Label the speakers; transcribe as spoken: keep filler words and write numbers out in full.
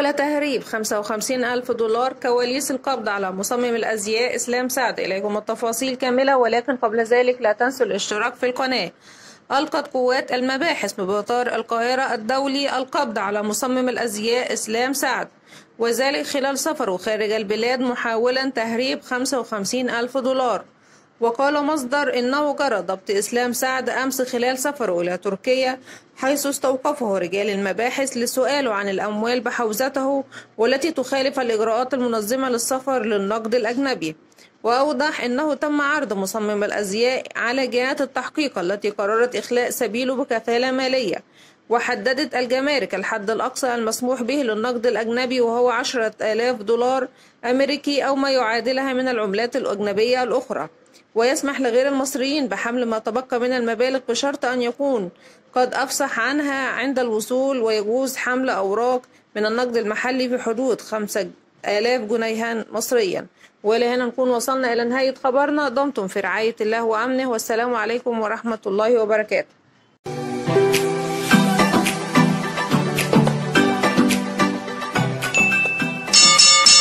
Speaker 1: حول تهريب خمسة وخمسين ألف دولار كواليس القبض على مصمم الأزياء إسلام سعد. إليكم التفاصيل كاملة، ولكن قبل ذلك لا تنسوا الاشتراك في القناة. ألقت قوات المباحث بمطار القاهرة الدولي القبض على مصمم الأزياء إسلام سعد، وذلك خلال سفره خارج البلاد محاولا تهريب خمسة وخمسين ألف دولار. وقال مصدر إنه جرى ضبط إسلام سعد أمس خلال سفره إلى تركيا، حيث استوقفه رجال المباحث لسؤاله عن الأموال بحوزته والتي تخالف الإجراءات المنظمة للسفر للنقد الأجنبي. وأوضح أنه تم عرض مصمم الأزياء على جهات التحقيق التي قررت إخلاء سبيله بكفالة مالية، وحددت الجمارك الحد الأقصى المسموح به للنقد الأجنبي وهو عشرة آلاف دولار أمريكي أو ما يعادلها من العملات الأجنبية الأخرى، ويسمح لغير المصريين بحمل ما تبقى من المبالغ بشرط أن يكون قد أفصح عنها عند الوصول، ويجوز حمل أوراق من النقد المحلي في حدود خمسة آلاف جنيها مصريا. ولهنا نكون وصلنا إلى نهاية خبرنا. دمتم في رعاية الله وأمنه، والسلام عليكم ورحمة الله وبركاته.